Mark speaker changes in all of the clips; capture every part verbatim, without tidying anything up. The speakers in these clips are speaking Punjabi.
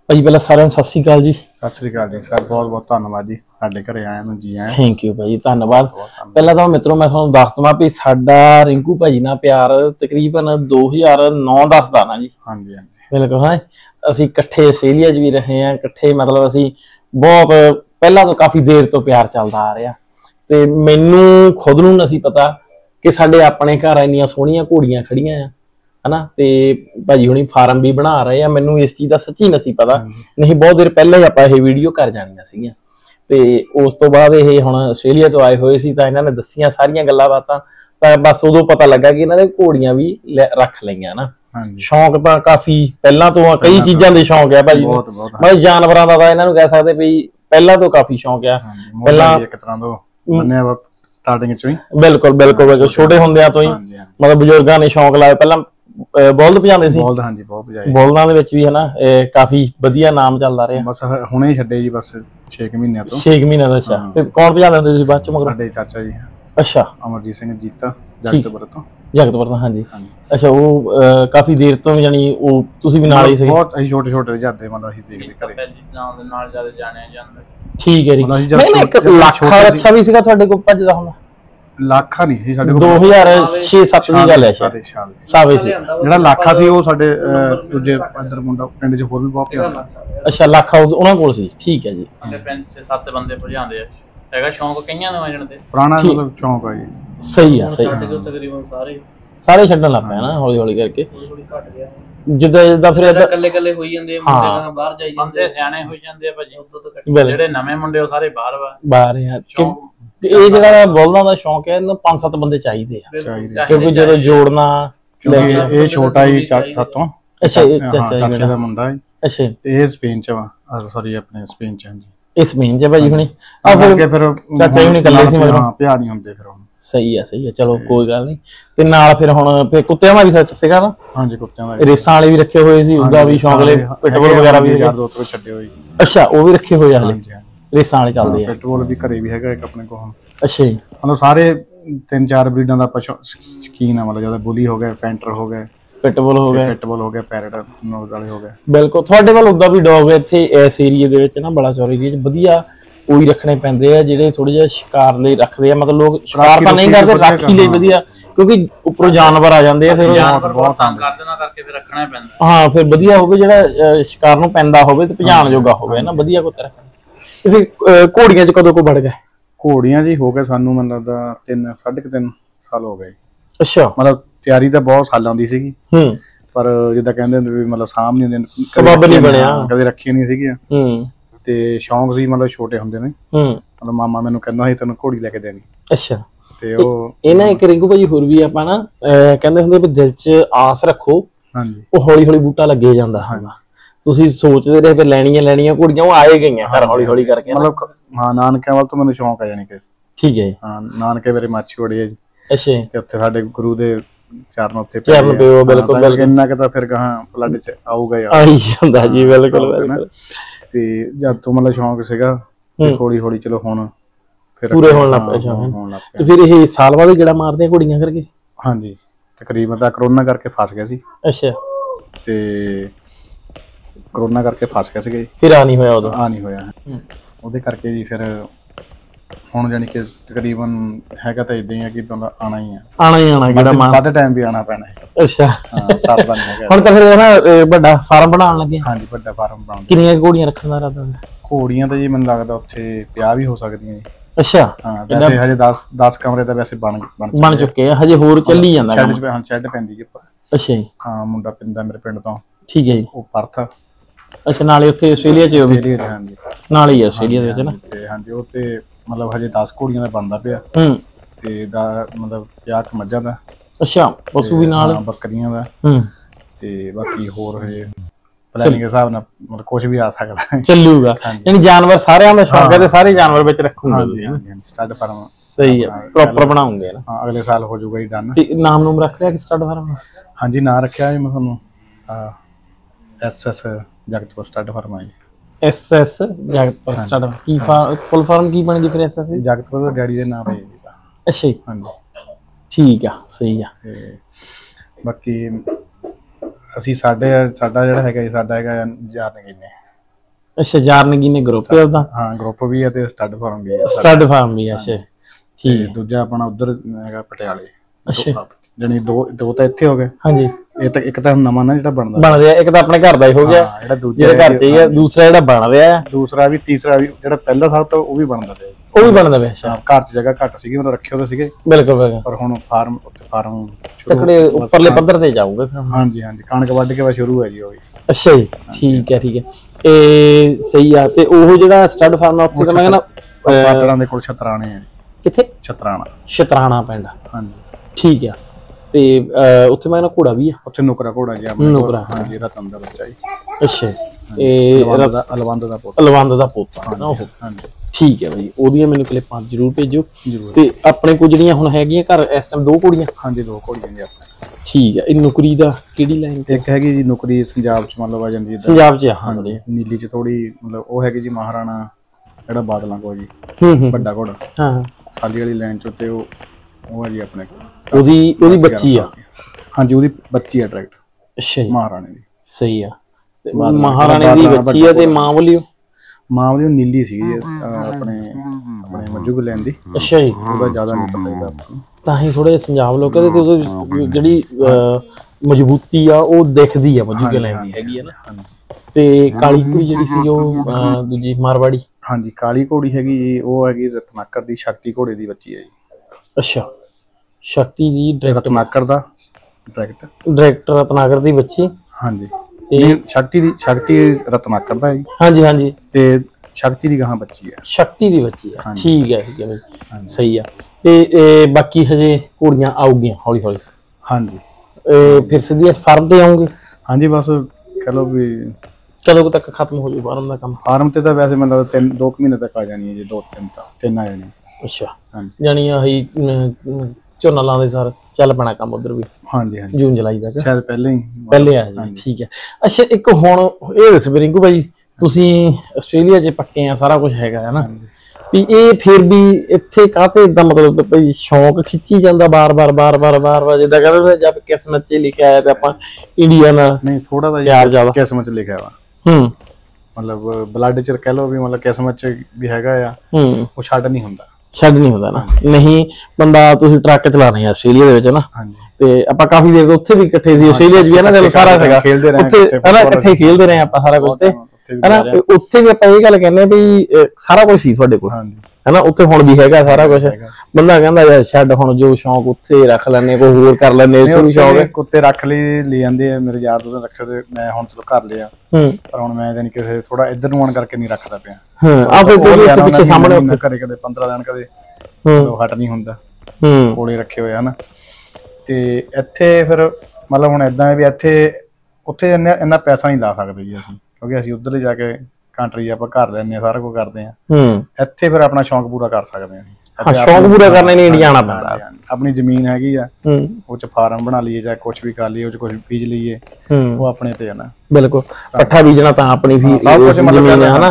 Speaker 1: ਭਾਜੀ ਪਹਿਲਾਂ ਸਾਰਿਆਂ ਨੂੰ ਸਤਿ ਸ਼੍ਰੀ ਅਕਾਲ ਜੀ।
Speaker 2: ਸਤਿ ਸ਼੍ਰੀ ਅਕਾਲ ਜੀ ਸਰ, ਬਹੁਤ ਬਹੁਤ ਧੰਨਵਾਦ ਜੀ ਸਾਡੇ ਘਰੇ ਆਇਆਂ ਨੂੰ ਜੀ ਆਇਆਂ।
Speaker 1: ਥੈਂਕ ਯੂ ਭਾਜੀ, ਧੰਨਵਾਦ। ਪਹਿਲਾਂ ਤਾਂ ਮਿੱਤਰੋ ਮੈਂ ਤੁਹਾਨੂੰ ਦੱਸ ਦਵਾਂ ਵੀ ਸਾਡਾ ਰਿੰਕੂ ਭਾਜੀ ਨਾਲ ਪਿਆਰ ਤਕਰੀਬਨ ਦੋ ਹਜ਼ਾਰ ਨੌ ਦਸ ਦਾ ਨਾ ਜੀ।
Speaker 2: ਹਾਂਜੀ ਹਾਂਜੀ
Speaker 1: ਬਿਲਕੁਲ ਹਾਂ, ਅਸੀਂ ਇਕੱਠੇ ਆਸਟ੍ਰੇਲੀਆ 'ਚ ਵੀ ਰਹੇ ਹਾਂ, ਇਕੱਠੇ ਮਤਲਬ ਅਸੀਂ ਬਹੁਤ ਪਹਿਲਾਂ ਤੋਂ ਕਾਫੀ ਦੇਰ ਤੋਂ ਪਿਆਰ ਚੱਲਦਾ ਆ ਰਿਹਾ। ਤੇ ਮੈਨੂੰ ਖੁਦ ਨੂੰ ਨਹੀਂ ਸੀ ਪਤਾ ਕਿ ਸਾਡੇ ਆਪਣੇ ਘਰ ਇੰਨੀਆਂ ਸੋਹਣੀਆਂ ਘੋੜੀਆਂ ਖੜੀਆਂ ਆ ਹਨਾ। ਤੇ ਭਾਜੀ ਹੁਣੀ ਫਾਰਮ ਵੀ ਬਣਾ ਰਹੇ ਆ, ਮੈਨੂੰ ਇਸ ਚੀਜ਼ ਦਾ ਸੱਚੀ ਨਹੀਂ ਸੀ ਪਤਾ, ਨਹੀਂ ਬਹੁਤ ਦੇਰ ਪਹਿਲਾਂ ਹੀ ਆਪਾਂ ਇਹ ਵੀਡੀਓ ਕਰ ਜਾਣੀਆਂ ਸੀਗੀਆਂ। ਤੇ ਉਸ ਤੋਂ ਬਾਅਦ ਇਹ ਹੁਣ ਆਸਟ੍ਰੇਲੀਆ ਤੋਂ ਆਏ ਹੋਏ ਸੀ ਤਾਂ ਇਹਨਾਂ ਨੇ ਦੱਸੀਆਂ ਸਾਰੀਆਂ ਗੱਲਾਂ ਬਾਤਾਂ, ਤਾਂ ਬਸ ਉਦੋਂ ਪਤਾ ਲੱਗਾ ਕਿ ਇਹਨਾਂ ਨੇ ਘੋੜੀਆਂ ਵੀ ਰੱਖ ਲਈਆਂ ਨਾ। ਸ਼ੌਂਕ ਤਾਂ ਕਾਫੀ ਪਹਿਲਾਂ ਤੋਂ ਆ, ਕਈ ਚੀਜ਼ਾਂ ਦੇ ਸ਼ੌਂਕ ਆ ਭਾਜੀ ਨੂੰ, ਮਤਲਬ ਜਾਨਵਰਾਂ ਦਾ ਤਾਂ ਇਹਨਾਂ ਨੂੰ ਕਹਿ ਸਕਦੇ ਵੀ ਪਹਿਲਾਂ ਤੋਂ ਕਾਫੀ ਸ਼ੌਂਕ ਆ। ਪਹਿਲਾਂ
Speaker 2: ਇੱਕ ਤਰ੍ਹਾਂ ਤੋਂ ਮੰਨਿਆ ਵਾ ਸਟਾਰਟਿੰਗ ਚੋਂ ਹੀ।
Speaker 1: ਬਿਲਕੁਲ ਬਿਲਕੁਲ ਬਿਲਕੁਲ ਛੋਟੇ ਹੁੰਦਿਆਂ ਤੋਂ ਹੀ ਮਤਲਬ ਬਜ਼ੁਰਗਾਂ ਨੇ ਸ਼ੌਂਕ ਲਾਇਆ। ਪਹਿਲਾਂ ਬੋਲਦ ਭਜਾਉਂਦੇ ਸੀ,
Speaker 2: ਬੋਲਦ ਹਾਂਜੀ ਬਹੁਤ ਭਜਾਏ,
Speaker 1: ਬੋਲਦਾਂ ਦੇ ਵਿੱਚ ਵੀ ਹਨਾ ਕਾਫੀ ਵਧੀਆ ਨਾਮ ਚੱਲਦਾ ਰਿਹਾ।
Speaker 2: ਬਸ ਹੁਣੇ ਹੀ ਛੱਡੇ ਜੀ, ਬਸ ਛੇ ਮਹੀਨਿਆਂ ਤੋਂ।
Speaker 1: ਛੇ ਮਹੀਨਿਆਂ ਦਾ। ਅੱਛਾ, ਤੇ ਕੌਣ ਭਜਾਉਂਦੇ ਹੁੰਦੇ ਤੁਸੀਂ ਬਾਅਦ ਚ ਮਗਰ?
Speaker 2: ਸਾਡੇ ਚਾਚਾ ਜੀ।
Speaker 1: ਅੱਛਾ,
Speaker 2: ਅਮਰਜੀਤ ਸਿੰਘ ਜੀਤਾ ਜਗਤਪੁਰ ਤੋਂ।
Speaker 1: ਜਗਤਪੁਰ ਤੋਂ, ਹਾਂਜੀ। ਅੱਛਾ, ਉਹ ਕਾਫੀ ਦੇਰ ਤੋਂ ਯਾਨੀ ਉਹ ਤੁਸੀਂ ਵੀ ਨਾਲ ਹੀ ਸੀ?
Speaker 2: ਬਹੁਤ ਅਸੀਂ ਛੋਟੇ ਛੋਟੇ ਜਾਂਦੇ, ਮਤਲਬ ਅਸੀਂ ਦੇਖਦੇ ਘਰੇ
Speaker 1: ਨਾਲ ਨਾਲ ਜਿਆਦਾ ਜਾਣਿਆ ਜਾਂਦਾ। ਠੀਕ ਹੈ ਜੀ। ਮੈਂ ਇੱਕ ਲੱਖ ਅੱਛਾ ਵੀ ਸੀਗਾ ਤੁਹਾਡੇ ਕੋਲ ਭੱਜਦਾ ਹੁੰਦਾ?
Speaker 2: ਲਾਖਾ ਨਹੀਂ ਸੀ ਸਾਡੇ ਕੋਲ,
Speaker 1: ਦੋ ਹਜ਼ਾਰ ਛੇ ਸੱਤ ਦੀ ਗੱਲ ਹੈ ਸ਼ਾਇਦ। ਸਾਵੇ ਸੀ
Speaker 2: ਜਿਹੜਾ ਲਾਖਾ ਸੀ ਉਹ ਸਾਡੇ ਦੂਜੇ ਅੰਦਰ ਮੁੰਡਾ ਪਿੰਡ 'ਚ ਹੋਰ ਵੀ ਬਹੁਤ ਪਿਆ।
Speaker 1: ਅੱਛਾ, ਲਾਖਾ ਉਹਨਾਂ ਕੋਲ ਸੀ। ਠੀਕ ਹੈ ਜੀ।
Speaker 3: ਪਿੰਡ 'ਚ ਸੱਤ ਬੰਦੇ ਭਜਾਉਂਦੇ ਆ, ਹੈਗਾ ਸ਼ੌਂਕ ਕਈਆਂ ਨੂੰ ਵਜਣ ਦੇ,
Speaker 2: ਪੁਰਾਣਾ ਮਤਲਬ ਸ਼ੌਂਕ ਆ ਜੀ।
Speaker 1: ਸਹੀ ਆ, ਸਹੀ।
Speaker 3: ਸਾਡੇ ਕੋਲ ਤਕਰੀਬਨ ਸਾਰੇ ਸਾਰੇ
Speaker 1: ਛੱਡਣ ਲੱਗ ਪਏ ਨਾ ਹੌਲੀ ਹੌਲੀ ਕਰਕੇ,
Speaker 3: ਹੌਲੀ ਹੌਲੀ ਘਟ ਗਿਆ।
Speaker 1: ਜਿੱਦਾਂ ਜਿੱਦਾਂ ਫਿਰ
Speaker 3: ਇਕੱਲੇ ਇਕੱਲੇ ਹੋਈ ਜਾਂਦੇ, ਮੁੰਡੇ ਨਾਲ ਬਾਹਰ ਜਾਈ ਜਾਂਦੇ, ਬੰਦੇ ਸਿਆਣੇ ਹੋਈ ਜਾਂਦੇ ਆ ਭਾਜੀ। ਉਦੋਂ ਤੋਂ ਜਿਹੜੇ ਨਵੇਂ ਮੁੰਡੇ ਉਹ ਸਾਰੇ ਬਾਹਰ ਵਾ
Speaker 1: ਬਾਹਰ ਆ। ਇਹ ਜਿਹੜਾ ਬੋਲਣਾ ਦਾ ਸ਼ੌਂਕ ਹੈ, ਇਹਨੂੰ ਪੰਜ ਸੱਤ ਬੰਦੇ ਚਾਹੀਦੇ ਆ, ਕਿਉਂਕਿ ਜਦੋਂ ਜੋੜਨਾ।
Speaker 2: ਇਹ ਛੋਟਾ ਹੀ ਚਾਚਾ ਤੋਂ।
Speaker 1: ਅੱਛਾ,
Speaker 2: ਚਾਚੇ ਦਾ ਮੁੰਡਾ ਹੈ।
Speaker 1: ਅੱਛਾ,
Speaker 2: ਇਹ ਸਪੇਨ 'ਚ ਵਾ, ਸੌਰੀ ਆਪਣੇ ਸਪੇਨ 'ਚ। ਹਾਂਜੀ,
Speaker 1: ਇਹ ਸਪੇਨ 'ਚ ਭਾਜੀ ਹੁਣੀ ਆ
Speaker 2: ਫਿਰ ਫਿਰ
Speaker 1: ਚਾਚਾ ਹੁਣੀ ਇਕੱਲੇ ਸੀ ਮਗਰ।
Speaker 2: ਹਾਂ, ਪਿਆ ਨਹੀਂ ਹੁੰਦੇ ਫਿਰ ਹੁਣ।
Speaker 1: ਸਹੀ ਆ, ਸਹੀ ਆ, ਚਲੋ ਕੋਈ ਗੱਲ ਨਹੀਂ। ਤੇ ਨਾਲ ਫਿਰ ਹੁਣ ਫਿਰ ਕੁੱਤਿਆਂ ਦਾ ਵੀ ਸੱਚ ਸੀਗਾ ਨਾ?
Speaker 2: ਹਾਂਜੀ, ਕੁੱਤਿਆਂ ਦਾ
Speaker 1: ਰੇਸਾਂ ਵਾਲੇ ਵੀ ਰੱਖੇ ਹੋਏ ਸੀ, ਉਹਦਾ ਵੀ ਸ਼ੌਂਕ ਲੈ, ਪਿਟਬੁਲ ਵਗੈਰਾ ਵੀ
Speaker 2: ਯਾਰ ਦੋਸਤ ਵਿੱਚ ਛੱਡੇ ਹੋਏ।
Speaker 1: ਅੱਛਾ, ਉਹ ਵੀ ਰੱਖੇ ਹੋਏ ਆ ਹਲੇ? ਰੇਸਾਂ ਵਾਲੇ ਚੱਲਦੇ ਆ।
Speaker 2: ਪਿਟਬੁਲ ਵੀ ਘਰੇ ਵੀ ਹੈਗਾ ਇੱਕ ਆਪਣੇ ਕੋਲ ਹੁਣ।
Speaker 1: ਅੱਛਾ ਜੀ।
Speaker 2: ਮਤਲਬ ਸਾਰੇ ਤਿੰਨ ਚਾਰ ਬਰੀਡਾਂ ਦਾ ਸ਼ੌਕੀਨ ਆ, ਮਤਲਬ ਜਿਆਦਾ ਬੁਲੀ ਹੋ ਗਏ, ਪੈਂਟਰ ਹੋ ਗਏ,
Speaker 1: ਪਿਟਬੁਲ ਹੋ ਗਏ,
Speaker 2: ਪਿਟਬੁਲ ਹੋ ਗਏ, ਪੈਰਟ ਨੋਜ਼ ਵਾਲੇ ਹੋ ਗਏ।
Speaker 1: ਬਿਲਕੁਲ। ਤੁਹਾਡੇ ਵੱਲ ਉਦਾਂ ਵੀ ਡੌਗ ਇੱਥੇ ਇਸ ਏਰੀਏ ਦੇ ਵਿੱਚ ਨਾ ਬਲਾਚੌਰ ਏਰੀਏ 'ਚ ਵਧੀਆ ਉਹੀ ਰੱਖਣੇ ਪੈਂਦੇ ਆ ਜਿਹੜੇ ਥੋੜੇ ਜਿਹਾ ਸ਼ਿਕਾਰ ਲਈ ਰੱਖਦੇ ਆ, ਮਤਲਬ ਲੋਕ ਸ਼ਿਕਾਰ ਤਾਂ ਨਹੀਂ ਕਰਦੇ, ਰਾਖੀ ਲਈ ਵਧੀਆ, ਕਿਉਂਕਿ ਉੱਪਰੋਂ ਜਾਨਵਰ ਆ ਜਾਂਦੇ ਆ, ਫਿਰ
Speaker 3: ਬਹੁਤ ਤੰਗ ਕਰਦੇ ਨਾ, ਕਰਕੇ ਫਿਰ ਰੱਖਣਾ ਹੀ ਪੈਂਦਾ।
Speaker 1: ਹਾਂ, ਫਿਰ ਵਧੀਆ ਹੋਵੇ ਜਿਹੜਾ ਸ਼ਿਕਾਰ ਨੂੰ ਪੈਂਦਾ ਹੋਵੇ ਤੇ ਭਜਾਣ ਜੋਗਾ ਹੋਵੇ ਨਾ, ਵਧੀਆ ਕੁੱਤਾ ਰੱਖਣਾ। ਤੇ ਫਿਰ ਘੋੜੀਆਂ 'ਚ ਕਦੋਂ ਕੋ ਵੜ ਗਏ?
Speaker 2: ਘੋੜੀਆਂ ਜੀ ਹੋ ਗਏ ਸਾਨੂੰ ਮੈਨੂੰ ਲੱਗਦਾ ਤਿੰਨ ਸਾਢੇ ਕੁ ਤਿੰਨ ਸਾਲ ਹੋ ਗਏ।
Speaker 1: ਅੱਛਾ,
Speaker 2: ਮਤਲਬ ਤਿਆਰੀ ਤਾਂ ਬਹੁਤ ਸਾਲਾਂ ਦੀ ਸੀਗੀ,
Speaker 1: ਹੂੰ,
Speaker 2: ਪਰ ਜਿੱਦਾਂ ਕਹਿੰਦੇ ਹੁੰਦੇ ਵੀ ਮਤਲਬ ਸਾਂਭ ਨਹੀਂ ਹੁੰਦੇ,
Speaker 1: ਸਬੱਬ ਨਹੀਂ ਬਣਿਆ,
Speaker 2: ਕਦੇ ਰੱਖੀਆਂ ਨਹੀਂ ਸੀਗੀਆਂ।
Speaker 1: ਹੂੰ,
Speaker 2: ਤੇ ਸ਼ੌਂਕ ਸੀ ਮਤਲਬ ਛੋਟੇ ਹੁੰਦੇ ਨੇ।
Speaker 1: ਹੂੰ,
Speaker 2: ਮਤਲਬ ਮਾਮਾ ਮੈਨੂੰ ਕਹਿੰਦਾ ਸੀ ਤੈਨੂੰ ਘੋੜੀ ਲੈ ਕੇ ਦੇਣੀ।
Speaker 1: ਅੱਛਾ।
Speaker 2: ਤੇ ਉਹ
Speaker 1: ਇਹ ਨਾ ਇੱਕ ਰਿੰਕੂ ਭਾਜੀ ਹੋਰ ਵੀ ਆਪਾਂ ਨਾ ਕਹਿੰਦੇ ਹੁੰਦੇ ਵੀ ਦਿਲ 'ਚ ਆਸ ਰੱਖੋ,
Speaker 2: ਹਾਂਜੀ,
Speaker 1: ਉਹ ਹੌਲੀ ਹੌਲੀ ਬੂਟਾ ਲੱਗੇ ਜਾਂਦਾ ਹੁੰਦਾ। ਤੁਸੀਂ ਸੋਚਦੇ ਰਹੇ ਵੀ ਲੈਣੀਆਂ ਲੈਣੀਆਂ ਘੋੜੀਆਂ, ਉਹ ਆਏ ਗਈਆਂ ਘਰ ਹੌਲੀ ਹੌਲੀ ਕਰਕੇ।
Speaker 2: ਮਤਲਬ ਹਾਂ, ਨਾਨਕਿਆਂ ਵੱਲ ਤੋਂ ਮੈਨੂੰ ਸ਼ੌਂਕ ਆ ਜਾਣੀ ਕਿ।
Speaker 1: ਠੀਕ ਹੈ।
Speaker 2: ਹਾਂ, ਨਾਨਕੇ ਮੇਰੇ ਮਾਛੀਵਾੜੇ ਆ ਜੀ।
Speaker 1: ਅੱਛਾ। ਤੇ
Speaker 2: ਉੱਥੇ ਸਾਡੇ ਗੁਰੂ ਦੇ ਚਰਨ ਉੱਤੇ
Speaker 1: ਚਰਨ ਪਿਓ। ਬਿਲਕੁਲ ਬਿਲਕੁਲ।
Speaker 2: ਇੰਨਾ ਕਿ ਤਾਂ ਫਿਰ ਗਾਹਾਂ ਬਲੱਡ 'ਚ ਆਊਗਾ ਯਾਰ,
Speaker 1: ਆਈ ਜਾਂਦਾ ਜੀ। ਬਿਲਕੁਲ ਬਿਲਕੁਲ।
Speaker 2: ਤੇ ਜਦ ਤੋਂ ਮਤਲਬ ਸ਼ੌਂਕ ਸੀਗਾ, ਹੌਲੀ ਹੌਲੀ ਚਲੋ ਹੁਣ ਫਿਰ
Speaker 1: ਪੂਰੇ ਹੋਣ ਲੱਗ ਪਏ ਸ਼ੌਂਕ। ਤੇ ਫਿਰ ਇਹ ਸਾਲ ਬਾਅਦ ਗੇੜਾ ਮਾਰਦੇ ਘੋੜੀਆਂ ਕਰਕੇ?
Speaker 2: ਹਾਂਜੀ, ਤਕਰੀਬਨ ਤਾਂ ਕਰੋਨਾ ਕਰਕੇ ਫਸ ਗਿਆ ਸੀ।
Speaker 1: ਅੱਛਾ।
Speaker 2: ਤੇ ਕਰੋਨਾ ਕਰਕੇ ਫਸ ਗਿਆ ਸੀਗਾ ਜੀ।
Speaker 1: ਫਿਰ ਆ ਨਹੀਂ ਹੋਇਆ ਉਦੋਂ? ਆ
Speaker 2: ਨਹੀਂ ਹੋਇਆ ਉਹਦੇ ਕਰਕੇ ਜੀ। ਫਿਰ ਹੁਣ ਜਾਨੀ ਕਿ ਤਕਰੀਬਨ ਹੈਗਾ ਤਾਂ ਇਦਾਂ ਹੀ ਆ ਕਿ ਤੁਹਾਨੂੰ ਆਣਾ ਹੀ ਆ, ਆਣਾ ਹੀ ਆਣਾ ਗੇੜਾ ਮਾਰ, ਵੱਧ ਟਾਈਮ ਵੀ ਆਣਾ ਪੈਣਾ ਹੈ।
Speaker 1: ਅੱਛਾ,
Speaker 2: ਹਾਂ, ਸਰਦਾ ਨਹੀਂ ਹੈਗਾ
Speaker 1: ਹੁਣ ਤਾਂ ਫਿਰ ਨਾ ਵੱਡਾ ਫਾਰਮ ਬਣਾਉਣ ਲੱਗੇ?
Speaker 2: ਹਾਂਜੀ, ਵੱਡਾ ਫਾਰਮ ਬਣਾਉਣ।
Speaker 1: ਕਿੰਨੀਆਂ ਘੋੜੀਆਂ ਰੱਖਣ ਦਾ ਇਰਾਦਾ?
Speaker 2: ਘੋੜੀਆਂ ਤਾਂ ਜੀ ਮੈਨੂੰ ਲੱਗਦਾ ਉੱਥੇ ਵਿਆਹ ਵੀ ਹੋ ਸਕਦੀਆਂ ਜੀ।
Speaker 1: ਅੱਛਾ।
Speaker 2: ਹਾਂ, ਵੈਸੇ ਹਜੇ ਦਸ ਦਸ ਕਮਰੇ ਤਾਂ ਵੈਸੇ ਬਣ
Speaker 1: ਬਣ ਚੁੱਕੇ ਆ, ਹਜੇ ਹੋਰ ਚੱਲੀ ਜਾਂਦਾ ਕੰਮ?
Speaker 2: ਸ਼ੈੱਡ 'ਚ ਹਾਂ, ਸ਼ੈੱਡ ਪੈਂਦੀ ਜੀ ਉੱਪਰ।
Speaker 1: ਅੱਛਾ ਜੀ।
Speaker 2: ਹਾਂ, ਮੁੰਡਾ ਪਿੰਦਾ ਮੇਰੇ ਪਿੰਡ ਤੋਂ।
Speaker 1: ਠੀਕ ਹੈ ਜੀ।
Speaker 2: ਉਹ ਪਰਥ।
Speaker 1: ਅੱਛਾ, ਨਾਲੇ ਉੱਥੇ ਆਸਟ੍ਰੇਲੀਆ 'ਚ?
Speaker 2: ਆਸਟ੍ਰੇਲੀਆ 'ਚ, ਹਾਂਜੀ, ਨਾਲ
Speaker 1: ਹੀ ਆਸਟ੍ਰੇਲੀਆ ਦੇ ਵਿੱਚ ਨਾ।
Speaker 2: ਤੇ ਹਾਂਜੀ, ਉਹ ਤੇ ਮਤਲਬ ਹਜੇ ਦਸ ਘੋੜੀਆਂ ਦਾ ਬਣਦਾ ਪਿਆ।
Speaker 1: ਹੂੰ।
Speaker 2: ਤੇ ਦਾ ਮਤਲਬ ਪੰਜਾਹ ਕੁ ਮੱਝਾਂ ਦਾ।
Speaker 1: ਅੱਛਾ, ਪਸ਼ੂ ਵੀ ਨਾਲ?
Speaker 2: ਬੱਕਰੀਆਂ ਦਾ।
Speaker 1: ਹੂੰ। ਤੇ
Speaker 2: ਬਾਕੀ ਹੋਰ ਹਜੇ ਪਲਾਨਿੰਗ ਦੇ ਹਿਸਾਬ ਨਾਲ ਮਤਲਬ ਕੁਝ ਵੀ ਆ ਸਕਦਾ,
Speaker 1: ਚੱਲੂਗਾ। ਯਾਨੀ ਜਾਨਵਰ ਸਾਰਿਆਂ ਦਾ ਸ਼ੌਂਕ ਹੈ ਤੇ ਸਾਰੇ ਜਾਨਵਰ ਵਿੱਚ ਰੱਖੂਗਾ?
Speaker 2: ਹਾਂਜੀ ਹਾਂਜੀ, ਸਟੱਡ ਫਾਰਮ।
Speaker 1: ਸਹੀ ਹੈ, ਪ੍ਰੋਪਰ ਬਣਾਉਂਗੇ ਨਾ?
Speaker 2: ਹਾਂ, ਅਗਲੇ ਸਾਲ ਹੋ ਜਾਊਗਾ ਜੀ ਡਨ।
Speaker 1: ਤੇ ਨਾਮ ਨੂਮ ਰੱਖ ਲਿਆ ਕਿ ਸਟੱਡ ਫਾਰਮ?
Speaker 2: ਹਾਂਜੀ, ਨਾਂ ਰੱਖਿਆ ਜੀ ਮੈਂ ਤੁਹਾਨੂੰ, S S Jagatpur stud farm ਆ ਜੀ।
Speaker 1: S S Jagatpur stud. ਕੀ ਫੁੱਲ ਫਾਰਮ ਕੀ ਬਣ ਗਈ ਫਿਰ ਐਸ ਐਸ ਦੀ?
Speaker 2: ਜਗਤਪੁਰ ਦਾ ਡੈਡੀ ਦੇ ਨਾਮ ਹੈ ਜੀ।
Speaker 1: ਅੱਛਾ ਜੀ।
Speaker 2: ਹਾਂਜੀ,
Speaker 1: ਠੀਕ ਆ, ਸਹੀ ਆ।
Speaker 2: ਤੇ ਬਾਕੀ ਅਸੀਂ ਸਾਡੇ ਸਾਡਾ ਜਿਹੜਾ ਹੈਗਾ ਜੀ, ਸਾਡਾ ਹੈਗਾ ਯਾਰ ਨਗੀਨੇ।
Speaker 1: ਅੱਛਾ ਜਾਰਨਗੀ ਨੇ ਗਰੁੱਪ ਹੈ ਉਹਦਾ?
Speaker 2: ਹਾਂ ਗਰੁੱਪ ਵੀ ਹੈ ਤੇ ਸਟੱਡ ਫਾਰਮ ਵੀ ਹੈ।
Speaker 1: ਸਟੱਡ ਫਾਰਮ ਵੀ ਹੈ, ਅੱਛਾ ਠੀਕ ਹੈ।
Speaker 2: ਦੂਜਾ ਆਪਣਾ ਉਧਰ ਹੈਗਾ ਪਟਿਆਲੇ।
Speaker 1: ਅੱਛਾ
Speaker 2: ਜਾਨੀ ਦੋ ਦੋ ਤਾਂ ਇੱਥੇ ਹੋ ਗਏ।
Speaker 1: ਹਾਂਜੀ
Speaker 2: ਇਹ ਤਾਂ ਇੱਕ ਤਾਂ ਨਵਾਂ ਨਾ ਜਿਹੜਾ ਬਣਦਾ
Speaker 1: ਬਣ ਰਿਹਾ, ਇੱਕ ਤਾਂ ਆਪਣੇ ਘਰ ਦਾ ਹੀ ਹੋ ਗਿਆ
Speaker 2: ਜਿਹੜਾ ਦੂਜਾ
Speaker 1: ਜਿਹੜਾ ਘਰ ਚ ਹੀ ਹੈ, ਦੂਸਰਾ ਜਿਹੜਾ ਬਣ ਰਿਹਾ,
Speaker 2: ਦੂਸਰਾ ਵੀ ਤੀਸਰਾ ਵੀ ਜਿਹੜਾ ਪਹਿਲਾ ਸਾਲ ਤਾਂ ਉਹ ਵੀ ਬਣਦਾ ਪਿਆ,
Speaker 1: ਉਹ ਵੀ ਬਣਦਾ ਪਿਆ। ਅੱਛਾ
Speaker 2: ਘਰ ਚ ਜਗ੍ਹਾ ਘੱਟ ਸੀਗੀ ਮਤਲਬ ਰੱਖੇ ਹੋਏ ਸੀਗੇ।
Speaker 1: ਬਿਲਕੁਲ ਬਿਲਕੁਲ।
Speaker 2: ਪਰ ਹੁਣ ਫਾਰਮ ਫਾਰਮ
Speaker 1: ਤਕੜੇ ਉੱਪਰਲੇ ਪੱਧਰ ਤੇ ਜਾਊਗਾ ਫਿਰ।
Speaker 2: ਹਾਂਜੀ ਹਾਂਜੀ ਕਣਕ ਵੱਢ ਕੇ ਬਸ ਸ਼ੁਰੂ ਹੈ ਜੀ ਉਹ ਵੀ।
Speaker 1: ਅੱਛਾ ਜੀ ਠੀਕ ਹੈ ਠੀਕ ਹੈ ਇਹ ਸਹੀ ਆ। ਤੇ ਉਹ ਜਿਹੜਾ ਸਟੱਡ ਫਾਰਮ ਉੱਥੇ ਤਾਂ ਮੈਂ ਕਹਿੰਦਾ
Speaker 2: ਪਾਤੜਾਂ ਦੇ ਕੋਲ ਛਤਰਾਣੇ ਆ।
Speaker 1: ਕਿੱਥੇ?
Speaker 2: ਛਤਰਾਣਾ।
Speaker 1: ਛਤਰਾਣਾ ਪਿੰਡ।
Speaker 2: ਹਾਂਜੀ ਠੀਕ
Speaker 1: ਆ। ਤੇ ਉੱਥੇ ਮੈਂ ਕਹਿੰਦਾ ਘੋੜਾ ਵੀ ਆ?
Speaker 2: ਉੱਥੇ ਨੁਕਰਾ ਘੋੜਾ ਜੀ ਆਪਣੇ ਕੋਲ। ਹਾਂਜੀ ਰਤਨ ਦਾ ਬੱਚਾ ਜੀ।
Speaker 1: ਅੱਛਾ ਇਹ
Speaker 2: ਅਲਵੰਦ ਦਾ ਪੋਤਾ।
Speaker 1: ਅਲਵੰਦ ਦਾ ਪੋਤਾ ਉਹ। ਹਾਂਜੀ ਠੀਕ ਹੈ ਬਾਈ, ਉਹਦੀਆਂ ਮੈਨੂੰ ਕਲਿੱਪਾਂ ਜ਼ਰੂਰ ਭੇਜੋ। ਤੇ ਆਪਣੇ ਕੋਲ ਜਿਹੜੀਆਂ ਹੁਣ ਹੈਗੀਆਂ ਘਰ ਇਸ ਟਾਈਮ ਦੋ ਘੋੜੀਆਂ? ਹਾਂਜੀ ਦੋ ਘੋੜੀਆਂ ਜੀ ਆਪਣੇ। ਠੀਕ ਹੈ। ਇਹ ਨੌਕਰੀ ਦਾ ਕਿਹੜੀ ਲਾਈਨ ਤੇ? ਇੱਕ ਹੈਗੀ ਜੀ ਨੌਕਰੀ ਪੰਜਾਬ ਚ ਮਤਲਬ ਆ ਜਾਂਦੀ ਹੈ। ਪੰਜਾਬ ਚ? ਹਾਂਜੀ ਨੀਲੀ ਚ ਥੋੜੀ ਮਤਲਬ ਉਹ ਹੈਗੀ ਜੀ ਮਹਾਰਾਣਾ ਜਿਹੜਾ ਬਾਦਲਾਂ ਕੋਲ ਜੀ ਵੱਡਾ ਘੋੜਾ। ਹਾਂ ਸਾਲੀ ਵਾਲੀ ਲਾਈਨ ਚ ਤੇ ਉਹ ਉਹ ਹੈ ਜੀ ਆਪਣੇ ਕੋਲ। ਉਹਦੀ ਉਹਦੀ ਬੱਚੀ ਆ? ਹਾਂਜੀ ਉਹਦੀ ਬੱਚੀ ਆ ਡਾਇਰੈਕਟ। ਅੱਛਾ ਜੀ ਮਹਾਰਾਣੇ ਦੀ। ਸਹੀ ਆ। ਮਹਾਰਾਣੇ ਦੀ ਬੱਚੀ ਆ ਤੇ ਮਾਂ ਵਾਲੀ? ਮਾਂ ਵਾਲੀ ਨੀਲੀ ਸੀ ਆਪਣੇ ਆਪਣੇ ਮੱਜੂ ਲੈਣ ਦੀ। ਅੱਛਾ ਜੀ ਉਹਦਾ ਜ਼ਿਆਦਾ ਨਹੀਂ ਪਤਾ ਇਹਦਾ ਆਪਾਂ ਨੂੰ, ਤਾਂ ਹੀ ਥੋੜੇ ਪੰਜਾਬ ਲੋਕ ਕਹਿੰਦੇ ਤੇ ਉਹਦੀ ਜਿਹੜੀ ਮਜ਼ਬੂਤੀ ਆ ਉਹ ਦਿਖਦੀ ਆ ਮੱਜੂ ਕੇ ਲੈਣ ਦੀ ਹੈਗੀ ਆ ਨਾ। ਤੇ ਕਾਲੀ ਘੋੜੀ ਜਿਹੜੀ ਸੀ ਉਹ ਦੂਜੀ ਮਾਰਵਾੜੀ? ਹਾਂਜੀ ਕਾਲੀ ਘੋੜੀ ਹੈਗੀ ਜੀ ਉਹ ਹੈਗੀ ਰਤਨਾਕਰ ਦੀ, ਸ਼ਕਤੀ ਘੋੜੇ ਦੀ ਬੱਚੀ ਹੈ ਜੀ। ਅੱਛਾ ਸ਼ਕਤੀ ਦੀ ਰਤਨਾਕਰ ਦਾ ਡਾਇਰੈਕਟਰ ਡਾਇਰੈਕਟਰ ਰਤਨਾਕਰ ਦੀ ਬੱਚੀ? ਹਾਂਜੀ ਇਹ ਸ਼ਕਤੀ ਦੀ ਸ਼ਕਤੀ ਰਤਨਾਕਰ ਦਾ ਹੈ। ਹਾਂਜੀ ਹਾਂਜੀ ਤੇ ਸ਼ਕਤੀ ਦੀ ਗਾਹਾਂ ਬੱਚੀ ਹੈ। ਸ਼ਕਤੀ ਦੀ ਬੱਚੀ ਹੈ ਠੀਕ ਹੈ ਠੀਕ ਹੈ ਬਾਈ ਸਹੀ ਆ। ਤੇ ਬਾਕੀ ਹਜੇ ਘੋੜੀਆਂ ਆਉਗੀਆਂ ਹੌਲੀ ਹੌਲੀ? ਹਾਂਜੀ ਫਿਰ ਸਿੱਧੀਆਂ ਫਾਰਮ ਤੇ ਆਉਂਗੇ? ਹਾਂਜੀ ਬਸ ਕਹ ਲਓ ਵੀ ਕਦੋਂ ਤੱਕ ਖਤਮ ਹੋ ਜੂ ਫਾਰਮ ਦਾ ਕੰਮ? ਫਾਰਮ ਤੇ ਤਾਂ ਵੈਸੇ ਮਤਲਬ ਤਿੰਨ ਦੋ ਮਹੀਨੇ ਤੱਕ ਆ ਜਾਣੀ ਹੈ ਜੀ। ਦੋ ਤਿੰਨ ਤਾਂ ਤਿੰਨ ਆ ਜਾਣੀ। ਅੱਛਾ ਹਾਂਜੀ ਜਾਨੀ ਆਹੀ ਝੋਨਾ ਲਾਉਂਦੇ ਸਰ ਚੱਲ ਪੈਣਾ ਕੰਮ ਉਧਰ ਵੀ? ਹਾਂਜੀ ਹਾਂਜੀ ਜੂਨ ਜੁਲਾਈ ਤੱਕ ਸ਼ਾਇਦ ਪਹਿਲੇ ਹੀ ਪਹਿਲੇ ਆ ਜੀ। ਠੀਕ ਹੈ। ਅੱਛਾ ਇੱਕ ਹੁਣ ਇਹ ਦੱਸ ਰਿੰਕੂ ਭਾਈ ਤੁਸੀਂ ਆਸਟ੍ਰੇਲੀਆ 'ਚ ਪੱਕੇ ਆ ਸਾਰਾ ਕੁਝ ਹੈਗਾ ਹੈ ਨਾ ਵੀ ਇਹ ਫਿਰ ਵੀ ਇੱਥੇ ਕਾਹਤੇ ਇਦਾਂ ਮਤਲਬ ਭਾਈ ਸ਼ੌਂਕ ਖਿੱਚੀ ਜਾਂਦਾ ਬਾਰ ਬਾਰ ਬਾਰ ਬਾਰ ਬਾਰ ਬਾਰ ਜਿੱਦਾਂ ਕਹਿੰਦੇ ਜਦ ਕਿਸਮਤ 'ਚ ਲਿਖਿਆ ਆਇਆ ਤੇ ਆਪਾਂ ਇੰਡੀਆ ਨਾਲ ਨਹੀਂ ਥੋੜਾ ਤਾਂ ਯਾਰ ਕਿਸਮਤ 'ਚ ਲਿਖਿਆ ਵਾ। ਹੂੰ ਮਤਲਬ ਬਲੱਡ 'ਚ ਕਹਿ ਲਓ ਵੀ ਮਤਲਬ ਕਿਸਮਤ 'ਚ ਵੀ ਹੈਗਾ ਆ। ਹੂੰ ਉਹ ਛੱਡ ਨਹੀਂ ਹੁੰਦਾ ਛੱਡ ਨਹੀਂ ਹੁੰਦਾ ਨਾ। ਨਹੀਂ ਬੰਦਾ ਤੁਸੀਂ ਟਰੱਕ ਚਲਾਣੇ ਆ ਆਸਟ੍ਰੇਲੀਆ ਦੇ ਵਿੱਚ ਨਾ ਤੇ ਆਪਾਂ ਕਾਫੀ ਦੇਰ ਤੋਂ ਉੱਥੇ ਵੀ ਇਕੱਠੇ ਸੀ ਆਸਟ੍ਰੇਲੀਆ 'ਚ ਵੀ ਹੈ ਨਾ ਚਲੋ ਸਾਰਾ ਸੀਗਾ ਉੱਥੇ ਹਨਾ ਇਕੱਠੇ ਖੇਲਦੇ ਰਹੇ ਆਪਾਂ ਸਾਰਾ ਕੁਝ ਤੇ ਹਨਾ ਉੱਥੇ ਵੀ ਆਪਾਂ ਇਹ ਗੱਲ ਕਹਿੰਦੇ ਆ ਵੀ ਸਾਰਾ ਕੁਝ ਸੀ ਤੁਹਾਡੇ ਕੋਲ ਹਨਾ ਉੱਥੇ ਹੁਣ ਵੀ ਹੈਗਾ ਸਾਰਾ ਕੁਝ। ਬੰਦਾ ਕਹਿੰਦਾ ਯਾਰ ਛੱਡ ਹੁਣ ਜੋ ਸ਼ੌਂਕ ਉੱਥੇ ਰੱਖ ਲੈਣੇ ਕੋਈ ਹੋਰ ਕਰ ਲੈਣੇ ਸ਼ੁਰੂ ਸ਼ੌਂਕ ਕੁੱਤੇ ਰੱਖ ਲਈ ਲੈ ਜਾਂਦੇ ਆ ਮੇਰੇ ਯਾਰ ਦੋਸਤ ਰੱਖੇ ਤੇ ਮੈਂ ਹੁਣ ਚਲੋ ਕਰ ਲਿਆ ਪਰ ਹੁਣ ਮੈਂ ਜਾਨੀ ਕਿ ਥੋੜਾ ਇੱਧਰ ਨੂੰ ਆਉਣ ਕਰਕੇ ਨਹੀਂ ਰੱਖਦਾ ਪਿਆ। ਹਾਂ ਆਪੇ ਕੋਈ ਪਿੱਛੇ ਸਾਹਮਣੇ ਘਰੇ ਕਦੇ ਪੰਦਰਾਂ ਦਿਨ ਕਦੇ ਹਟ ਨਹੀਂ ਹੁੰਦਾ ਕੋਲੇ ਰੱਖੇ ਹੋਏ ਹਨਾ। ਤੇ ਇੱਥੇ ਫਿਰ ਮਤਲਬ ਹੁਣ ਏਦਾਂ ਵੀ ਇੱਥੇ ਉੱਥੇ ਇੰਨਾ ਇੰਨਾ ਪੈਸਾ ਨਹੀਂ ਲਾ ਸਕਦੇ ਜੀ ਅਸੀਂ ਕਿਉਂਕਿ ਅਸੀਂ ਉੱਧਰ ਜਾ ਕੇ ਕੰਟਰੀ ਆਪਾਂ ਘਰ ਲੈਂਦੇ ਆ ਸਾਰਾ ਕੁਝ ਕਰਦੇ ਆ। ਇੱਥੇ ਫਿਰ ਆਪਣਾ ਸ਼ੌਂਕ ਪੂਰਾ ਕਰ ਸਕਦੇ ਆ। ਸ਼ੌਂਕ ਪੂਰਾ ਕਰਨੇ ਲਈ ਇੰਡੀਆ ਆਉਣਾ ਪੈਂਦਾ। ਆਪਣੀ ਜ਼ਮੀਨ ਹੈਗੀ ਆ ਉਹ ਚ ਫਾਰਮ ਬਣਾ ਲਈਏ ਚਾਹੇ ਕੁਛ ਵੀ ਕਰ ਲਈਏ ਉਹ ਚ ਕੁਛ ਬੀਜ ਲਈਏ ਉਹ ਆਪਣੇ ਤੇ ਆ ਨਾ। ਬਿਲਕੁਲ ਪੱਠਾ ਬੀਜਣਾ ਤਾਂ ਆਪਣੀ ਵੀ ਜ਼ਮੀਨ ਹੈ ਹਨਾ।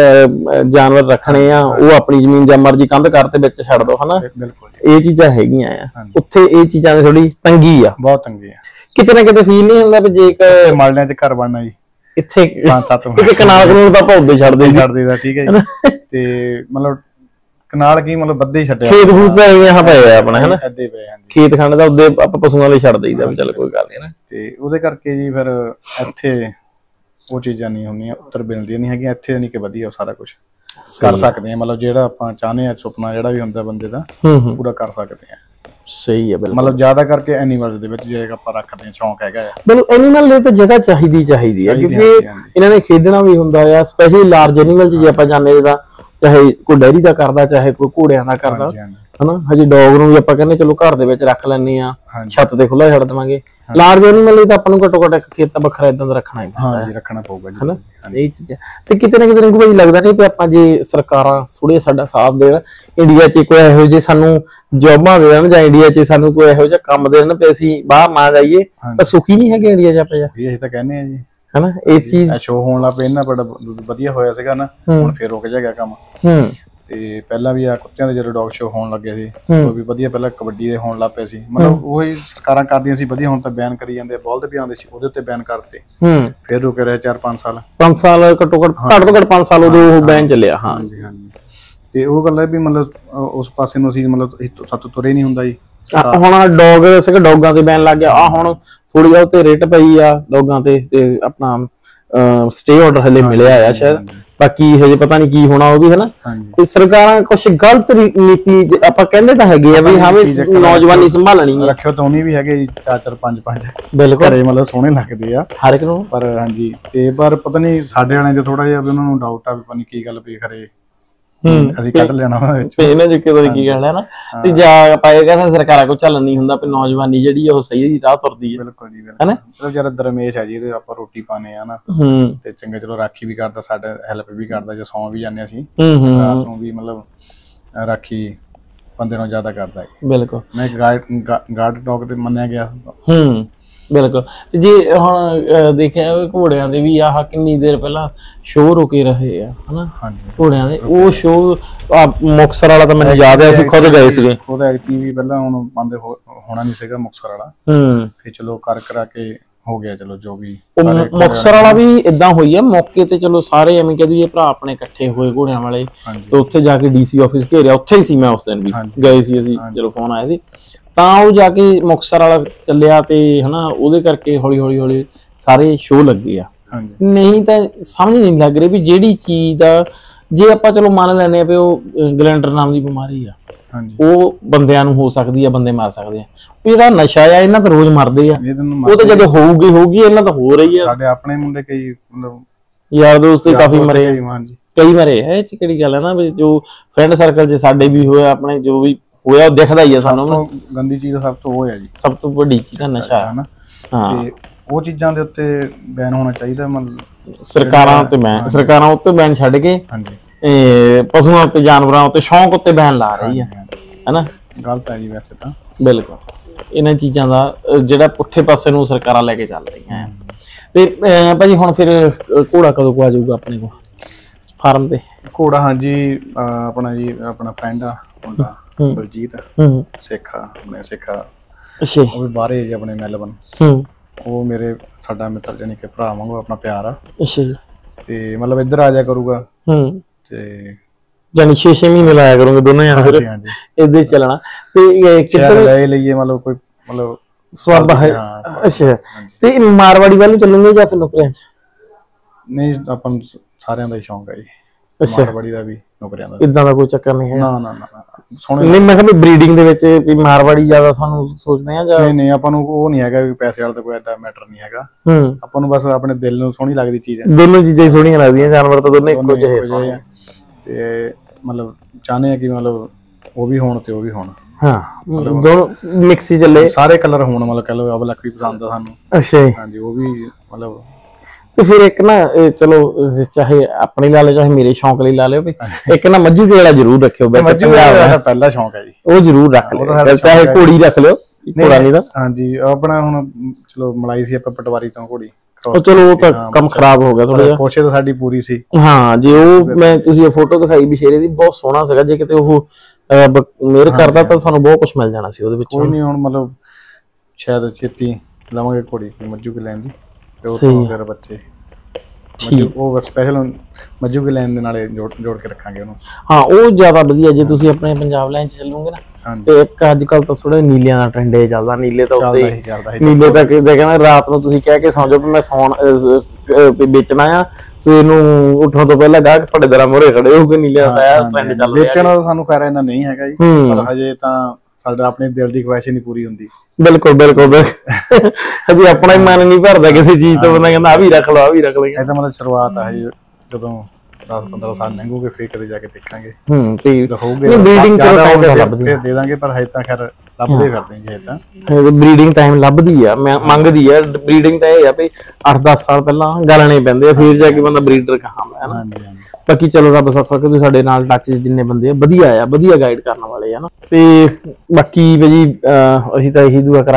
Speaker 1: ਜਾਨਵਰ ਰੱਖਣੇ ਆ ਉਹ ਆਪਣੀ ਜ਼ਮੀਨ ਜਾਂ ਮਰਜ਼ੀ ਕੰਧ ਕਰ ਤੇ ਵਿੱਚ ਛੱਡ ਦੋ ਹਨਾ। ਇਹ ਚੀਜ਼ਾਂ ਹੈਗੀਆਂ ਆ ਉੱਥੇ ਇਹ ਚੀਜ਼ਾਂ ਦੀ ਥੋੜੀ ਤੰਗੀ ਆ ਬਹੁਤ ਤੰਗੀ ਆ। ਕਿਤੇ ਨਾ ਕਿਤੇ ਫੀਲ ਨਹੀਂ ਹੁੰਦਾ ਵੀ ਜੇ ਇੱਕ ਮਾਲੜਿਆਂ ਚ ਘਰ ਬਣਨਾ ਜੀ ਇੱਥੇ ਪੰਜ ਸੱਤ ਇੱਥੇ ਕਨਾਲ ਕਨੂਲ ਤਾਂ ਭੌਦੇ ਛੱਡਦੇ ਛੱਡਦੇ ਦਾ ਠੀਕ ਹੈ ਜੀ। ਤੇ ਮਤਲਬ ਕਨਾਲ ਕੀ ਮਤਲਬ ਬੱਦੇ ਹੀ ਛੱਡਿਆ ਖੇਤ ਖੂਤ ਤਾਂ ਐਵੇਂ ਆ ਪਏ ਆ ਆਪਣੇ ਹਨਾ ਅੱਧੇ ਪਏ ਹਾਂਜੀ ਖੇਤ ਖੰਡ ਦਾ ਉਹਦੇ ਆਪਾਂ ਪਸ਼ੂਆਂ ਲਈ ਛੱਡ ਦਈਦਾ ਵੀ ਚੱਲ ਕੋਈ ਗੱਲ ਨਹੀਂ ਨਾ। ਤੇ ਉਹਦੇ ਕਰਕੇ ਜੀ ਫਿਰ ਇੱਥੇ ਉਹ ਚੀਜ਼ਾਂ ਨਹੀਂ ਹੁੰਦੀਆਂ ਉੱਤਰ ਮਿਲਦੀਆਂ ਨਹੀਂ ਹੈਗੀਆਂ ਇੱਥੇ ਨਹੀਂ ਕਿ ਵਧੀਆ ਸਾਰਾ ਕੁਝ ਕਰ ਸਕਦੇ ਆ ਮਤਲਬ ਜਿਹੜਾ ਆਪਾਂ ਚਾਹੁੰਦੇ ਆ ਸੁਪਨਾ ਜਿਹੜਾ ਵੀ ਹੁੰਦਾ ਬੰਦੇ ਦਾ ਪੂਰਾ ਕਰ ਸਕਦੇ ਆ। ਸਹੀ ਹੈ ਬਿਲਕੁਲ ਮਤਲਬ ਜ਼ਿਆਦਾ ਕਰਕੇ ਐਨੀਮਲਸ ਦੇ ਵਿੱਚ ਜੇ ਆਪਾਂ ਰੱਖਦੇ ਆ ਸ਼ੌਂਕ ਹੈਗਾ ਆ ਬਿਲਕੁਲ ਐਨੀਮਲ ਲਈ ਤਾਂ ਜਗ੍ਹਾ ਚਾਹੀਦੀ ਚਾਹੀਦੀ ਹੈ ਕਿਉਂਕਿ ਇਹਨਾਂ ਨੇ ਖੇਡਣਾ ਵੀ ਹੁੰਦਾ ਆ ਸਪੈਸ਼ਲੀ ਲਾਰਜ ਐਨੀਮਲ ਚ ਜੇ ਆਪਾਂ ਜਾਂਦੇ ਤਾਂ ਚਾਹੇ ਕੋਈ ਡੈਰੀ ਦਾ ਕਰਦਾ ਚਾਹੇ ਕੋਈ ਘੋੜਿਆਂ ਦਾ ਕਰਦਾ ਹਨਾ। ਹਜੇ ਡੌਗ ਨੂੰ ਵੀ ਆਪਾਂ ਕਹਿੰਦੇ ਚਲੋ ਘਰ ਦੇ ਵਿੱਚ ਰੱਖ ਲੈਂਦੇ ਆ ਛੱਤ ਤੇ ਖੁੱਲਾ ਛੱਡ ਦੇਵਾਂਗੇ। ਲਾਰਜ ਐਨੀਮਲ ਲਈ ਤਾਂ ਆਪਾਂ ਨੂੰ ਘੱਟੋ ਘੱਟ ਇੱਕ ਖੇਤ ਤਾਂ ਵੱਖਰਾ ਇਦਾਂ ਦਾ ਰੱਖਣਾ ਹੀ ਹਾਂ ਜੀ ਰੱਖਣਾ ਪਊਗਾ ਜੀ ਹਨਾ ਇਹ ਚੀਜ਼ਾਂ। ਤੇ ਕਿਤੇ ਨਾ ਕਿਤੇ ਕੋਈ ਲੱਗਦਾ ਨਹੀਂ ਕਿ ਆਪਾਂ ਜੇ ਸਰਕਾਰਾਂ ਥੋੜੇ ਸਾਡਾ ਸਾਥ ਦੇਣ ਇੰਡੀਆ 'ਚ ਕੋਈ ਇਹੋ ਜਿਹੇ ਸਾਨੂੰ ਜੋਬਾਂ ਦੇਣ ਜਾਂ ਇੰਡੀਆ 'ਚ ਸਾਨੂੰ ਕੋਈ ਇਹੋ ਜਿਹਾ ਕੰਮ ਦੇਣ ਤੇ ਅਸੀਂ ਬਾਹਰ ਨਾ ਜਾਈਏ ਤਾਂ ਸੁਖੀ ਨਹੀਂ ਹੈਗੇ ਇੰਡੀਆ 'ਚ ਆਪਾਂ ਅਸੀਂ ਤਾਂ ਕਹਿੰਦੇ ਆ ਜੀ ਹਨਾ। ਇਹ ਚੀਜ਼ ਸ਼ੋਅ ਹੋਣ ਲੱਗ ਪਏ ਇਹਨਾਂ ਬੜਾ ਵਧੀਆ ਹੋਇਆ ਸੀਗਾ ਨਾ ਹੁਣ ਫੇਰ ਰੁਕ ਜਾਏਗਾ ਕੰਮ
Speaker 2: ਤੇ ਪਹਿਲਾਂ ਵੀ ਆ ਕੁੱਤਿਆਂ ਦੇ ਜਦੋਂ ਡੌਗ ਸ਼ੋ ਹੋਣ ਲੱਗੇ ਸੀ ਉਹ ਵੀ ਵਧੀਆ, ਪਹਿਲਾਂ ਕਬੱਡੀ ਦੇ ਹੋਣ ਲੱਗ ਪਏ ਸੀ, ਮਤਲਬ ਉਹੀ ਸਰਕਾਰਾਂ ਕਰਦੀਆਂ ਸੀ ਵਧੀਆ, ਹੁਣ ਤਾਂ ਬੈਨ ਕਰੀ ਜਾਂਦੇ, ਬਲਦ ਵੀ ਆਉਂਦੇ ਸੀ ਉਹਦੇ ਉੱਤੇ ਬੈਨ ਕਰਤੇ, ਫਿਰ ਰੁਕੇ ਰਹੇ ਚਾਰ ਪੰਜ ਸਾਲ
Speaker 1: ਪੰਜ ਸਾਲ ਘੱਟੋ ਘੱਟ ਘੱਟ ਤੋਂ ਘੱਟ ਪੰਜ ਸਾਲ ਉਦੋਂ ਉਹ ਬੈਨ ਚੱਲਿਆ।
Speaker 2: ਹਾਂਜੀ ਹਾਂਜੀ, ਤੇ ਉਹ ਗੱਲ ਹੈ ਵੀ ਮਤਲਬ ਉਸ ਪਾਸੇ ਨੂੰ ਅਸੀਂ ਮਤਲਬ ਸੱਤ ਤੁਰੇ ਨਹੀਂ ਹੁੰਦਾ ਜੀ।
Speaker 1: ਹੁਣ ਡੌਗ ਸੀਗੇ, ਡੌਗਾਂ ਤੇ ਬੈਨ ਲੱਗ ਗਿਆ ਆ, ਹੁਣ ਥੋੜੀ ਜਿਹਾ ਉੱਤੇ ਰੇਟ ਪਈ ਆ ਡੌਗਾਂ ਤੇ, ਤੇ ਆਪਣਾ ਸਟੇ ਆਰਡਰ ਹਲੇ ਮਿਲਿਆ ਆ ਸ਼ਾਇਦ, ਬਾਕੀ ਹਜੇ ਪਤਾ ਨਹੀਂ ਕੀ ਹੋਣਾ ਉਹ ਵੀ, ਹਨਾ। ਤੇ ਸਰਕਾਰਾਂ ਕੁਛ ਗਲਤ ਨੀਤੀ ਆਪਾਂ ਕਹਿੰਦੇ ਤਾਂ ਹੈਗੇ ਆ ਵੀ ਹਾਂ ਵੀ ਨੌਜਵਾਨੀ ਸੰਭਾਲਣੀ
Speaker 2: ਰੱਖਿਓ ਤਾਂ ਉਹਨੀ ਵੀ ਹੈਗੇ ਜੀ ਚਾਰ ਚਾਰ ਪੰਜ ਪੰਜ
Speaker 1: ਬਿਲਕੁਲ
Speaker 2: ਘਰੇ, ਮਤਲਬ ਸੋਹਣੇ ਲੱਗਦੇ ਆ
Speaker 1: ਹਰ ਇੱਕ ਨੂੰ,
Speaker 2: ਪਰ ਹਾਂਜੀ ਤੇ ਪਰ ਪਤਾ ਨਹੀਂ ਸਾਡੇ ਵਾਲਿਆਂ 'ਚ ਥੋੜਾ ਜਿਹਾ ਵੀ ਉਹਨਾਂ ਨੂੰ ਡਾਊਟ ਆ ਵੀ ਪਤਾ ਨਹੀਂ ਕੀ ਗੱਲ ਵੀ ਖਰੇ ਅਸੀਂ ਕੱਢ ਲੈਣਾ
Speaker 1: ਇਹਨਾਂ ਚ ਕਿਦੋਂ ਕੀ ਗੱਲ ਹੈ ਨਾ, ਤੇ ਜਾ ਪਾਏਗਾ ਸਰਕਾਰਾਂ ਕੋਲ ਚੱਲ ਨਹੀਂ ਹੁੰਦਾ, ਵੀ ਨੌਜਵਾਨੀ ਜਿਹੜੀ ਉਹ ਸਹੀ ਰਾਹ ਤੁਰਦੀ ਹੈ।
Speaker 2: ਬਿਲਕੁਲ ਜੀ ਬਿਲਕੁਲ, ਚਲੋ ਜਰਾ ਦਰਮੇਸ਼ ਹੈ ਜੀ, ਇਹਦੇ ਆਪਾਂ ਰੋਟੀ ਪਾਣੇ ਆ ਨਾ, ਤੇ ਚੰਗਾ ਚਲੋ ਰਾਖੀ ਵੀ ਕਰਦਾ, ਸਾਡਾ ਹੈਲਪ ਵੀ ਕਰਦਾ, ਜੇ ਸੌਂ ਵੀ ਜਾਂਦੇ ਅਸੀਂ ਰਾਤ ਨੂੰ ਵੀ, ਮਤਲਬ ਰਾਖੀ ਬੰਦੇ ਨੂੰ ਜ਼ਿਆਦਾ ਕਰਦਾ ਹੈ।
Speaker 1: ਬਿਲਕੁਲ,
Speaker 2: ਮੈਂ ਗਾਰਡ ਡੌਗ ਤੇ ਮੰਨਿਆ ਗਿਆ।
Speaker 1: ਹੂੰ ਬਿਲਕੁਲ, ਤੇ ਜੇ ਹੁਣ ਦੇਖਿਆ ਘੋੜਿਆਂ ਦੇ ਵੀ ਆਹ ਕਿੰਨੀ ਦੇਰ ਪਹਿਲਾਂ ਸ਼ੋਅ ਰੁਕੇ ਰਹੇ ਆ, ਹਨਾ ਘੋੜਿਆਂ ਦੇ, ਉਹ ਸ਼ੋਅ ਮੁਕਤਸਰ ਵਾਲਾ ਤਾਂ ਮੈਨੂੰ ਯਾਦ ਹੈ ਅਸੀਂ ਖੁਦ ਗਏ ਸੀਗੇ,
Speaker 2: ਉਹਦਾ ਐਕਟੀ ਵੀ ਪਹਿਲਾਂ ਹੁਣ ਬੰਦ ਹੋਣਾ ਨਹੀਂ ਸੀਗਾ ਮੁਕਤਸਰ ਵਾਲਾ,
Speaker 1: ਹੂੰ ਫਿਰ
Speaker 2: ਚਲੋ ਕਰ ਕਰਾ ਕੇ ਹੋ ਗਿਆ, ਚਲੋ ਜੋ ਵੀ
Speaker 1: ਮੁਕਤਸਰ ਵਾਲਾ ਵੀ ਇਦਾਂ ਹੋਈ ਆ ਮੌਕੇ ਤੇ, ਚਲੋ ਸਾਰੇ ਐਵੇਂ ਕਹਦੀ ਭਰਾ ਆਪਣੇ ਇਕੱਠੇ ਹੋਏ ਘੋੜਿਆਂ ਵਾਲੇ, ਤੇ ਉੱਥੇ ਜਾ ਕੇ ਡੀਸੀ ਆਫਿਸ ਘੇਰਿਆ, ਉੱਥੇ ਹੀ ਸੀ ਮੈਂ ਉਸ ਦਿਨ ਵੀ ਗਏ ਸੀ ਅਸੀਂ, ਚਲੋ ਫੋਨ ਆਇਆ ਸੀ, ਤਾਂ ਉਹ ਜਾ ਕੇ ਮੁਕਤਸਰ ਵਾਲਾ ਚੱਲਿਆ, ਤੇ ਹਨਾ ਉਹਦੇ ਕਰਕੇ ਹੌਲੀ ਹੌਲੀ ਹੌਲੀ ਸਾਰੇ ਸ਼ੋਅ ਲੱਗੇ ਆ। ਨਹੀਂ ਤਾਂ ਸਮਝ ਨਹੀਂ ਲੱਗ ਰਹੀ ਵੀ ਜਿਹੜੀ ਚੀਜ਼ ਦਾ, ਜੇ ਆਪਾਂ ਚਲੋ ਮੰਨ ਲੈਂਦੇ ਆ ਵੀ ਉਹ ਗਲੈਂਡਰ ਨਾਮ ਦੀ ਬਿਮਾਰੀ ਆ, ਉਹ ਬੰਦਿਆਂ ਨੂੰ ਹੋ ਸਕਦੀ ਆ, ਬੰਦੇ ਮਾਰ ਸਕਦੇ ਆ, ਜਿਹੜਾ ਨਸ਼ਾ ਆ ਇਹਨਾਂ ਤਾਂ ਰੋਜ਼ ਮਰਦੇ ਆ, ਉਹ ਤਾਂ ਜਦੋਂ ਹੋਊਗੀ ਹੋਊਗੀ, ਇਹਨਾਂ ਤਾਂ ਹੋ ਰਹੀ ਆ।
Speaker 2: ਸਾਡੇ ਆਪਣੇ ਮੁੰਡੇ ਕਈ ਮਤਲਬ
Speaker 1: ਯਾਰ ਦੋਸਤ ਕਾਫੀ ਮਰੇ, ਕਈ ਮਰੇ ਹੈ, ਇਹ ਚ ਕਿਹੜੀ ਗੱਲ ਹੈ ਨਾ ਵੀ ਜੋ ਫਰੈਂਡ ਸਰਕਲ ਚ ਸਾਡੇ ਵੀ ਹੋਇਆ, ਆਪਣੇ ਜੋ ਵੀ ਹੋਇਆ ਉਹ ਦਿਖਦਾ ਹੀ ਆ ਸਾਨੂੰ।
Speaker 2: ਗੰਦੀ ਚੀਜ਼ ਸਭ ਤੋਂ ਉਹ ਹੈ ਜੀ,
Speaker 1: ਸਭ ਤੋਂ ਵੱਡੀ ਚੀਜ਼ ਦਾ ਨਸ਼ਾ ਹੈ ਨਾ,
Speaker 2: ਤੇ ਉਹ ਚੀਜ਼ਾਂ ਦੇ ਉੱਤੇ ਬੈਨ ਹੋਣਾ ਚਾਹੀਦਾ, ਮਤਲਬ
Speaker 1: ਸਰਕਾਰਾਂ ਉੱਤੇ ਬੈਨ, ਸਰਕਾਰਾਂ ਉੱਤੇ ਬੈਨ ਛੱਡ ਕੇ ਪਸ਼ੂਆਂ ਉੱਤੇ, ਜਾਨਵਰਾਂ ਉੱਤੇ, ਸ਼ੌਂਕ ਉੱਤੇ ਬੈਨ ਲਾ ਰਹੀ ਹੈ, ਹਨਾ।
Speaker 2: ਗਲਤ ਹੈ ਜੀ ਵੈਸੇ ਤਾਂ,
Speaker 1: ਬਿਲਕੁਲ, ਇਹਨਾਂ ਚੀਜ਼ਾਂ ਦਾ ਜਿਹੜਾ ਪੁੱਠੇ ਪਾਸੇ ਨੂੰ ਸਰਕਾਰਾਂ ਲੈ ਕੇ ਚੱਲ ਰਹੀਆਂ। ਤੇ ਭਾਜੀ ਹੁਣ ਫਿਰ ਘੋੜਾ ਕਦੋਂ ਕੋ ਆ ਜਾਊਗਾ ਆਪਣੇ ਕੋਲ ਫਾਰਮ ਤੇ?
Speaker 2: ਘੋੜਾ ਹਾਂਜੀ ਆਪਣਾ ਜੀ ਆਪਣਾ ਫਰੈਂਡ ਆ ਮੁੰਡਾ ਬਲਜੀਤ ਸਿੱਖ ਆ, ਆਪਣੇ ਸਿੱਖ ਆ, ਉਹ ਵੀ ਬਾਹਰੇ ਜੀ ਆਪਣੇ ਮੈਲਬਨ, ਉਹ ਮੇਰੇ ਸਾਡਾ ਮਿੱਤਰ ਜਾਨੀ ਕਿ ਭਰਾ ਵਾਂਗੂ ਆਪਣਾ ਪਿਆਰ ਆ, ਤੇ ਮਤਲਬ ਇੱਧਰ ਆ ਜਾਇਆ ਕਰੂਗਾ, ਤੇ
Speaker 1: ਜਾਨੀ ਛੇ ਛੇ ਮਹੀਨੇ ਲਾਇਆ ਕਰੋਗੇ ਦੋਨੋਂ ਜਾਣੇ, ਫਿਰ ਏਦਾਂ ਹੀ ਚੱਲਣਾ। ਤੇ
Speaker 2: ਕਿੱਧਰ ਲੈ ਲਈਏ ਮਤਲਬ ਕੋਈ ਮਤਲਬ
Speaker 1: ਸਵਾਬ ਹੈ। ਅੱਛਾ, ਤੇ ਮਾਰਵਾੜੀ ਵੱਲ ਨੂੰ ਚੱਲੂਗੇ ਜਾਂ ਫਿਰ ਨੌਕਰੀਆਂ ਚ?
Speaker 2: ਨਹੀਂ, ਆਪਾਂ ਨੂੰ ਸਾਰਿਆਂ ਦਾ ਹੀ ਸ਼ੌਂਕ ਹੈ ਜੀ, ਮਾਰਵਾੜੀ ਦਾ ਵੀ ਨੌਕਰੀਆਂ ਦਾ,
Speaker 1: ਇਦਾਂ ਦਾ ਕੋਈ ਚੱਕਰ ਨਹੀਂ ਹੈ।
Speaker 2: ਨਾ ਨਾ ਨਾ ਸੋਹਣੇ,
Speaker 1: ਨਹੀਂ ਮੈਂ ਕਿਹਾ ਬਰੀਡਿੰਗ ਦੇ ਵਿੱਚ ਵੀ ਮਾਰਵਾੜੀ ਜ਼ਿਆਦਾ ਸਾਨੂੰ ਸੋਚਦੇ ਆ ਜਾਂ
Speaker 2: ਨਹੀਂ? ਨਹੀਂ ਆਪਾਂ ਨੂੰ ਉਹ ਨਹੀਂ ਹੈਗਾ ਵੀ ਪੈਸੇ ਵਾਲਾ ਤਾਂ ਕੋਈ ਐਡਾ ਮੈਟਰ ਨਹੀਂ ਹੈਗਾ, ਆਪਾਂ ਨੂੰ ਬਸ ਆਪਣੇ ਦਿਲ ਨੂੰ ਸੋਹਣੀ ਲੱਗਦੀ ਚੀਜ਼ ਹੈ।
Speaker 1: ਦੋਨੋਂ ਚੀਜ਼ਾਂ ਹੀ ਸੋਹਣੀਆਂ ਲੱਗਦੀਆਂ, ਜਾਨਵਰ ਤਾਂ ਦੋਨੇ ਇੱਕੋ ਜਿਹੇ ਆ,
Speaker 2: ਤੇ ਮਤਲਬ ਚਾਹੁੰਦੇ ਆ ਕਿ ਮਤਲਬ ਉਹ ਵੀ ਹੋਣ ਤੇ ਉਹ ਵੀ ਹੋਣ,
Speaker 1: ਹਾਂ ਦੋਨੋਂ ਮਿਕਸ ਹੀ ਚੱਲੇ,
Speaker 2: ਸਾਰੇ ਕਲਰ ਹੋਣ, ਮਤਲਬ ਕਹ ਲਓ ਅਬਲਕ ਵੀ ਪਸੰਦ ਆ ਸਾਨੂੰ।
Speaker 1: ਅੱਛਾ ਜੀ,
Speaker 2: ਹਾਂਜੀ ਉਹ ਵੀ ਮਤਲਬ।
Speaker 1: ਤੇ ਫਿਰ ਇੱਕ ਨਾ ਚਲੋ ਚਾਹੇ ਆਪਣੀ ਲਾ ਲਿਓ ਚਾਹੇ ਮੇਰੇ ਸ਼ੌਂਕ ਲਈ ਲਾ ਲਿਓ, ਵੀ ਇੱਕ ਨਾ ਮੱਝੂ ਕੇ ਵਾਲਾ ਜ਼ਰੂਰ ਰੱਖਿਓ,
Speaker 2: ਮੱਝੂ ਦਾ ਪਹਿਲਾ ਸ਼ੌਂਕ ਹੈ ਜੀ,
Speaker 1: ਉਹ ਜ਼ਰੂਰ ਰੱਖ ਲਿਓ, ਚਾਹੇ ਘੋੜੀ ਰੱਖ ਲਿਓ, ਘੋੜਾ ਨਹੀਂ ਦਾ।
Speaker 2: ਹਾਂਜੀ ਆਪਣਾ ਹੁਣ ਚਲੋ ਮਲਾਈ ਸੀ ਆਪਾਂ ਪਟਵਾਰੀ ਤੋਂ ਘੋੜੀ,
Speaker 1: ਚਲੋ ਉਹ ਤਾਂ ਕੰਮ ਖਰਾਬ ਹੋ ਗਿਆ ਥੋੜਾ ਜਿਹਾ,
Speaker 2: ਕੋਸ਼ਿਸ਼ ਤਾਂ ਸਾਡੀ ਪੂਰੀ ਸੀ।
Speaker 1: ਹਾਂ ਜੇ ਉਹ ਮੈਂ ਤੁਸੀਂ ਇਹ ਫੋਟੋ ਦਿਖਾਈ ਬਿਸ਼ੇਰੇ ਦੀ, ਬਹੁਤ ਸੋਹਣਾ ਸੀਗਾ, ਜੇ ਕਿਤੇ ਉਹ ਮੇਰ ਕਰਦਾ ਤਾਂ ਸਾਨੂੰ ਬਹੁਤ ਕੁਝ ਮਿਲ ਜਾਣਾ ਸੀ ਉਹਦੇ ਵਿੱਚ। ਕੋਈ
Speaker 2: ਨਹੀਂ ਹੁਣ ਮਤਲਬ ਸ਼ਾਇਦ ਛੇਤੀ ਲਵਾਂਗੇ ਘੋੜੀ ਮੱਝੂ ਕੇ ਲੈਣ ਦੀ, ਤੇ ਉਹ ਤੋਂ ਫਿਰ ਬੱਚੇ ਉਹ ਸਪੈਸ਼ਲ ਮੱਝੂ ਕੇ ਲੈਣ ਦੇ ਨਾਲੇ ਜੋੜ ਜੋੜ ਕੇ ਰੱਖਾਂਗੇ ਉਹਨੂੰ।
Speaker 1: ਹਾਂ ਉਹ ਜ਼ਿਆਦਾ ਵਧੀਆ, ਜੇ ਤੁਸੀਂ ਆਪਣੇ ਪੰਜਾਬ ਲਾਈਨ ਚ ਚੱਲੋਗੇ ਨਾ, ਤੇ ਇੱਕ ਅੱਜ ਕੱਲ ਤਾਂ ਥੋੜੇ ਨੀਲਿਆਂ ਦਾ ਟ੍ਰੈਂਡ ਹੈ ਚੱਲਦਾ, ਨੀਲੇ ਤਾਂ ਉੱਤੇ ਨੀਲੇ ਤਾਂ ਕਹਿੰਦਾ ਰਾਤ ਨੂੰ ਤੁਸੀਂ ਕਹਿ ਕੇ ਸੌਂ ਜਾਓ ਵੀ ਮੈਂ ਸੌਣ ਵੇਚਣਾ ਆ, ਸਵੇਰ ਨੂੰ ਉੱਠਣ ਤੋਂ ਪਹਿਲਾਂ ਗਾਹਕ ਤੁਹਾਡੇ ਦਰਾਂ ਮੂਹਰੇ ਖੜੇ ਹੋ ਕੇ ਨੀਲੇ ਦਾ ਟ੍ਰੈਂਡ ਚੱਲ ਰਿਹਾ।
Speaker 2: ਵੇਚਣ ਦਾ ਸਾਨੂੰ ਫਾਇਦਾ ਇੰਨਾ ਨਹੀਂ ਹੈਗਾ ਜੀ, ਪਰ ਹਜੇ ਤਾਂ ਸਾਡਾ ਆਪਣੇ ਦਿਲ ਦੀ ਖੁਆਇਸ਼ ਨਹੀਂ ਪੂਰੀ ਹੁੰਦੀ।
Speaker 1: ਬਿਲਕੁਲ ਬਿਲਕੁਲ, ਹਜੇ ਆਪਣਾ ਹੀ ਮਨ ਨਹੀਂ ਭਰਦਾ ਕਿਸੇ ਚੀਜ਼ ਤੋਂ, ਬੰਦਾ ਕਹਿੰਦਾ ਆ ਵੀ ਰੱਖ ਲਓ ਆ ਵੀ ਰੱਖ ਲਓ।
Speaker 2: ਇਹ ਤਾਂ ਮਤਲਬ ਸ਼ੁਰੂਆਤ ਆ ਹਜੇ, ਜਦੋਂ ਦਸ ਪੰਦਰਾਂ ਸਾਲ ਲੰਘੂਗੇ ਫੇਰ ਕਦੇ ਜਾ ਕੇ ਦੇਖਾਂਗੇ।
Speaker 1: ਹੂੰ ਠੀਕ
Speaker 2: ਹੋਊਗੇ, ਬਰੀਡਿੰਗ ਫਿਰ ਦੇ ਦਾਂਗੇ, ਪਰ ਹਜੇ ਤਾਂ ਖੈਰ ਲੱਭਦੇ ਫਿਰਦੇ ਜੀ, ਹਜੇ ਤਾਂ
Speaker 1: ਬਰੀਡਿੰਗ ਟਾਈਮ ਲੱਭਦੀ ਆ, ਮੈਂ ਮੰਗਦੀ ਆ ਬਰੀਡਿੰਗ ਤਾਂ ਇਹ ਆ ਵੀ ਅੱਠ ਦਸ ਸਾਲ ਪਹਿਲਾਂ ਗਾਲਣੇ ਪੈਂਦੇ ਆ, ਫਿਰ ਜਾ ਕੇ ਬੰਦਾ ਬਰੀਡਰ ਕਹਾਂਦਾ ਹੈ ਨਾ। ਹਾਂਜੀ ਹਾਂਜੀ, ਬਾਕੀ ਚਲੋ ਰੱਬ ਸੌਖਾ ਕਿ ਸਾਡੇ ਨਾਲ ਟੱਚ ਜਿੰਨੇ ਬੰਦੇ ਆ ਵਧੀਆ ਆ, ਵਧੀਆ ਗਾਈਡ ਕਰਨ ਵਾਲੇ ਆ ਨਾ। ਤੇ ਬਾਕੀ ਭਾਜੀ ਅਸੀਂ ਤਾਂ ਇਹੀ ਦੁਆ ਕਰਾਂਗੇ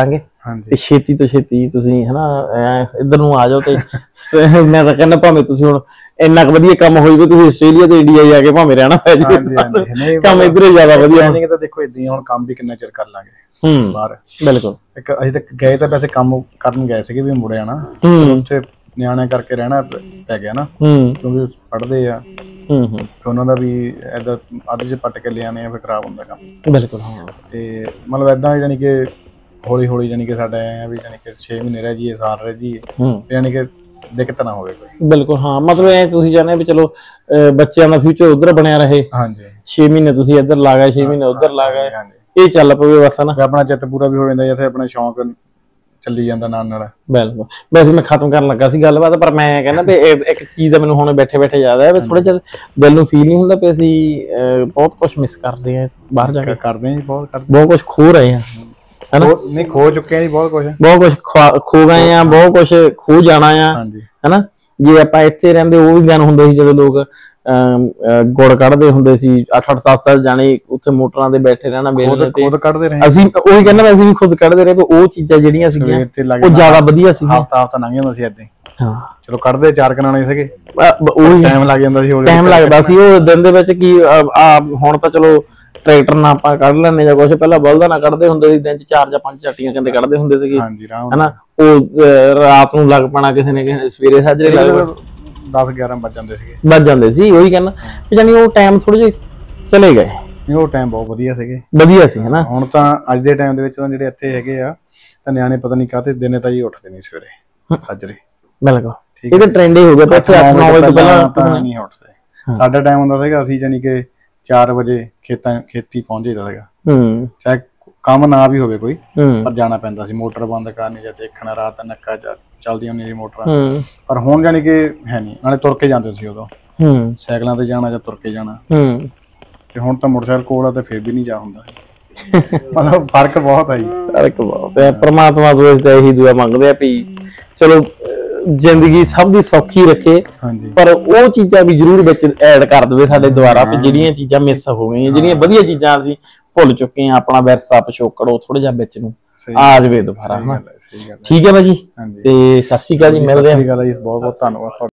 Speaker 1: ਤੇ ਛੇਤੀ ਤੋਂ ਛੇਤੀ ਤੁਸੀਂ ਹਨਾ ਇੱਧਰ ਨੂੰ ਆ ਜਾਓ ਤੇ ਮੈਂ ਤਾਂ ਕਹਿੰਦਾ ਭਾਵੇਂ ਤੁਸੀਂ ਹੁਣ ਇੰਨਾ ਕੁ ਵਧੀਆ ਕੰਮ ਹੋਈ ਵੀ ਤੁਸੀਂ ਆਸਟ੍ਰੇਲੀਆ ਤੇ ਇੰਡੀਆ ਜਾ ਕੇ ਭਾਵੇਂ ਰਹਿਣਾ ਪੈ ਜਾਵੇ, ਕੰਮ ਇੱਧਰ ਹੀ ਜ਼ਿਆਦਾ ਵਧੀਆ।
Speaker 2: ਨਹੀਂ ਤਾਂ ਦੇਖੋ ਏਦਾਂ ਹੁਣ ਕੰਮ ਵੀ ਕਿੰਨਾ ਚਿਰ ਕਰ ਲਾਂਗੇ
Speaker 1: ਹੂੰ
Speaker 2: ਬਾਹਰ।
Speaker 1: ਬਿਲਕੁਲ।
Speaker 2: ਇੱਕ ਅਸੀਂ ਤਾਂ ਗਏ ਤਾਂ ਵੈਸੇ ਕੰਮ ਕਰਨ ਗਏ ਸੀਗੇ ਵੀ ਮੁੜੇ ਆਣਾ, ਉੱਥੇ ਨਿਆਣੇ ਕਰਕੇ ਰਹਿਣਾ ਪੈ ਗਿਆ ਨਾ ਕਿਉਂਕਿ ਪੜ੍ਹਦੇ ਆ।
Speaker 1: ਹੂੰ ਹੂੰ
Speaker 2: ਉਹਨਾਂ ਦਾ ਵੀ ਏਦਾਂ ਅੱਧ ਚ ਪੱਟ ਕੇ ਲਿਆਣੇ ਆ ਫਿਰ ਖਰਾਬ ਹੁੰਦਾ ਕੰਮ।
Speaker 1: ਬਿਲਕੁਲ ਹਾਂ।
Speaker 2: ਤੇ ਮਤਲਬ ਏਦਾਂ ਜਾਨੀ ਕਿ ਹੌਲੀ ਹੌਲੀ ਜਾਨੀ ਕਿ ਸਾਡਾ ਐ ਵੀ ਜਾਨੀ ਕਿ ਛੇ ਮਹੀਨੇ ਰਹਿ ਜਾਈਏ, ਸਾਲ ਰਹਿ ਜਾਈਏ, ਜਾਨੀ ਕਿ ਦਿੱਕਤ ਨਾ ਹੋਵੇ ਕੋਈ।
Speaker 1: ਬਿਲਕੁਲ ਹਾਂ। ਮਤਲਬ ਇਹ ਤੁਸੀਂ ਚਾਹੁੰਦੇ ਵੀ ਚਲੋ ਬੱਚਿਆਂ ਦਾ ਫਿਊਚਰ ਉਧਰ ਬਣਿਆ ਰਹੇ।
Speaker 2: ਹਾਂਜੀ।
Speaker 1: ਛੇ ਮਹੀਨੇ ਤੁਸੀਂ ਇੱਧਰ ਲਾ ਗਏ, ਛੇ ਮਹੀਨੇ ਉਧਰ ਲਾ ਗਏ, ਇਹ ਚੱਲ ਪਵੇ ਬਸ ਨਾ।
Speaker 2: ਆਪਣਾ ਚਿੱਤ ਪੂਰਾ ਵੀ ਹੋ ਜਾਂਦਾ ਜਿੱਥੇ ਆਪਣਾ ਸ਼ੌਂਕ ਚੱਲੀ ਜਾਂਦਾ ਨਾਲ ਨਾਲ।
Speaker 1: ਬਿਲਕੁਲ। ਵੈਸੇ ਮੈਂ ਖਤਮ ਕਰਨ ਲੱਗਾ ਸੀ ਗੱਲਬਾਤ, ਪਰ ਮੈਂ ਕਹਿੰਦਾ ਵੀ ਇੱਕ ਚੀਜ਼ ਦਾ ਮੈਨੂੰ ਹੁਣ ਬੈਠੇ ਬੈਠੇ ਯਾਦ ਆਇਆ ਵੀ ਥੋੜਾ ਜਿਹਾ ਦਿਲ ਨੂੰ ਫੀਲ ਨਹੀਂ ਹੁੰਦਾ ਵੀ ਅਸੀਂ ਬਹੁਤ ਕੁਛ ਮਿਸ ਕਰਦੇ ਹਾਂ ਬਾਹਰ ਜਾ ਕੇ।
Speaker 2: ਕਰਦੇ ਹਾਂ ਜੀ, ਬਹੁਤ ਕਰਦੇ,
Speaker 1: ਬਹੁਤ ਕੁਛ ਖੋ ਰਹੇ ਹਾਂ ਹਨਾ।
Speaker 2: ਨਹੀਂ ਖੋ ਚੁੱਕੇ ਆ ਜੀ ਬਹੁਤ ਕੁਛ, ਬਹੁਤ
Speaker 1: ਕੁਛ ਖੋ ਗਏ ਆ, ਬਹੁਤ ਕੁਛ ਖੋ ਜਾਣਾ ਆ ਹਨਾ। ਜੇ ਆਪਾਂ ਇੱਥੇ ਰਹਿੰਦੇ ਉਹ ਵੀ ਦਿਨ ਹੁੰਦੇ ਸੀ ਜਦੋਂ ਲੋਕ ਗੁੜ ਕੱਢਦੇ ਹੁੰਦੇ ਸੀ, ਅੱਠ ਅੱਠ ਦਸ ਦਸ ਜਾਣੇ ਉੱਥੇ ਮੋਟਰਾਂ ਤੇ ਬੈਠੇ ਰਹਿਣਾ ਵੇਲੇ ਤੇ
Speaker 2: ਖੁਦ ਕੱਢਦੇ ਰਹੇ।
Speaker 1: ਅਸੀਂ ਉਹੀ ਕਹਿੰਦਾ ਅਸੀਂ ਵੀ ਖੁਦ ਕੱਢਦੇ ਰਹੇ, ਉਹ ਚੀਜ਼ਾਂ ਜਿਹੜੀਆਂ ਸੀਗੀਆਂ ਉਹ ਜ਼ਿਆਦਾ ਵਧੀਆ ਸੀ।
Speaker 2: ਹਫ਼ਤਾ ਹਫ਼ਤਾ ਲੰਘ ਜਾਂਦਾ ਸੀ ਏਦਾਂ। ਹਾਂ ਚਲੋ ਕੱਢਦੇ ਚਾਰ ਕਨਾਣੇ ਸੀਗੇ,
Speaker 1: ਉਹੀ
Speaker 2: ਟਾਈਮ ਲੱਗ ਜਾਂਦਾ ਸੀ,
Speaker 1: ਟਾਈਮ ਲੱਗਦਾ ਸੀ ਉਹ ਦਿਨ ਦੇ ਵਿੱਚ। ਕੀ ਆ ਹੁਣ ਤਾਂ ਚਲੋ ਟਰੈਕਟਰ ਨਾਲ ਆਪਾਂ ਕੱਢ ਲੈਂਦੇ ਜਾਂ ਕੁਛ, ਪਹਿਲਾਂ ਬਲਦਾਂ ਨਾਲ ਕੱਢਦੇ ਹੁੰਦੇ ਸੀ, ਦਿਨ ਚ ਚਾਰ ਜਾਂ ਪੰਜ ਝਾਟੀਆਂ ਕਹਿੰਦੇ ਕੱਢਦੇ ਹੁੰਦੇ ਸੀਗੇ ਹਨਾ। ਉਹ ਰਾਤ ਨੂੰ ਲੱਗ ਪੈਣਾ ਕਿਸੇ ਨੇ, ਕਿਸੇ ਸਵੇਰੇ ਸਾਜਰੇ ਲੱਗ
Speaker 2: ਦਸ ਗਿਆਰਾਂ ਵੱਜ ਜਾਂਦੇ ਸੀਗੇ,
Speaker 1: ਵੱਜ ਜਾਂਦੇ ਸੀ। ਉਹੀ ਕਹਿੰਦਾ ਜਾਨੀ ਉਹ ਟਾਈਮ ਥੋੜੇ ਜਿਹੇ ਚਲੇ ਗਏ।
Speaker 2: ਨਹੀਂ ਉਹ ਟਾਈਮ ਬਹੁਤ ਵਧੀਆ ਸੀਗੇ,
Speaker 1: ਵਧੀਆ ਸੀ ਹਨਾ।
Speaker 2: ਹੁਣ ਤਾਂ ਅੱਜ ਦੇ ਟਾਈਮ ਦੇ ਵਿੱਚ ਤਾਂ ਜਿਹੜੇ ਇੱਥੇ ਹੈਗੇ ਆ ਤਾਂ ਨਿਆਣੇ ਪਤਾ ਨਹੀਂ ਕਾਹਤੇ ਦਿਨੇ ਤਾਂ ਜੀ ਉੱਠਦੇ ਨਹੀਂ ਸਵੇਰੇ ਸਾਜਰੇ।
Speaker 1: ਬਿਲਕੁਲ। ਇਹ ਤਾਂ ਟ੍ਰੈਂਡ ਹੀ ਹੋ ਗਿਆ, ਅੱਠ ਨੌ ਵਜੇ ਤੋਂ ਪਹਿਲਾਂ
Speaker 2: ਤਾਂ ਨਹੀਂ ਉੱਠਦੇ। ਸਾਡਾ ਟਾਈਮ ਹੁੰਦਾ ਸੀਗਾ ਅਸੀਂ ਜਾਨੀ ਕਿ ਚਾਰ ਵਜੇ ਖੇਤਾਂ ਖੇਤੀ ਪਹੁੰਚ ਜਾਈਦਾ ਸੀਗਾ। ਹੂੰ ਚਾਹੇ ਕੰਮ ਨਾ ਵੀ ਹੋਵੇ ਕੋਈ, ਪਰ ਜਾਣਾ ਪੈਂਦਾ ਸੀ ਮੋਟਰ ਬੰਦ ਕਰਨੀ ਜਾਂ ਦੇਖਣਾ, ਰਾਤ ਦਾ ਨੱਕਾ ਚੱਲਦੀਆਂ ਹੁੰਦੀਆਂ ਸੀ ਮੋਟਰਾਂ। ਪਰ ਹੁਣ ਜਾਨੀ ਕਿ ਹੈ ਨੀ, ਨਾਲੇ ਤੁਰ ਕੇ ਜਾਂਦੇ ਸੀ ਉਦੋਂ, ਸਾਈਕਲਾਂ ਤੇ ਜਾਣਾ ਜਾਂ ਤੁਰ ਕੇ ਜਾਣਾ। ਤੇ ਹੁਣ ਤਾਂ ਮੋਟਰਸਾਈਕਲ ਕੋਲ ਆ ਤੇ ਫਿਰ ਵੀ ਨਹੀਂ ਜਾ ਹੁੰਦਾ। ਮਤਲਬ ਫਰਕ ਬਹੁਤ ਆ ਜੀ,
Speaker 1: ਫਰਕ ਬਹੁਤ ਹੈ। ਪਰਮਾਤਮਾ ਤੋਂ ਅਸੀਂ ਤਾਂ ਇਹੀ ਦੁਆ ਮੰਗਦੇ ਆ ਵੀ ਚਲੋ ਜ਼ਿੰਦਗੀ ਸਭ ਦੀ ਸੌਖੀ ਰੱਖੇ, ਪਰ ਉਹ ਚੀਜ਼ਾਂ ਵੀ ਜ਼ਰੂਰ ਵਿੱਚ ਐਡ ਕਰ ਦੇਵੇ ਸਾਡੇ ਦੁਆਰਾ ਵੀ ਜਿਹੜੀਆਂ ਚੀਜ਼ਾਂ ਮਿਸ ਹੋ ਗਈਆਂ, ਜਿਹੜੀਆਂ ਵਧੀਆ ਚੀਜ਼ਾਂ ਅਸੀਂ ਭੁੱਲ ਚੁੱਕੇ ਹਾਂ, ਆਪਣਾ ਵਿਰਸਾ ਪਿਛੋਕੜ ਉਹ ਥੋੜਾ ਜਿਹਾ ਵਿੱਚ ਨੂੰ ਆ ਜਾਵੇ ਦੁਬਾਰਾ ਹਨਾ। ਠੀਕ ਹੈ ਭਾਜੀ, ਤੇ ਸਤਿ ਸ਼੍ਰੀ ਅਕਾਲ ਜੀ, ਮਿਲਦੇ ਹਾਂ।
Speaker 2: ਬਹੁਤ ਬਹੁਤ ਧੰਨਵਾਦ।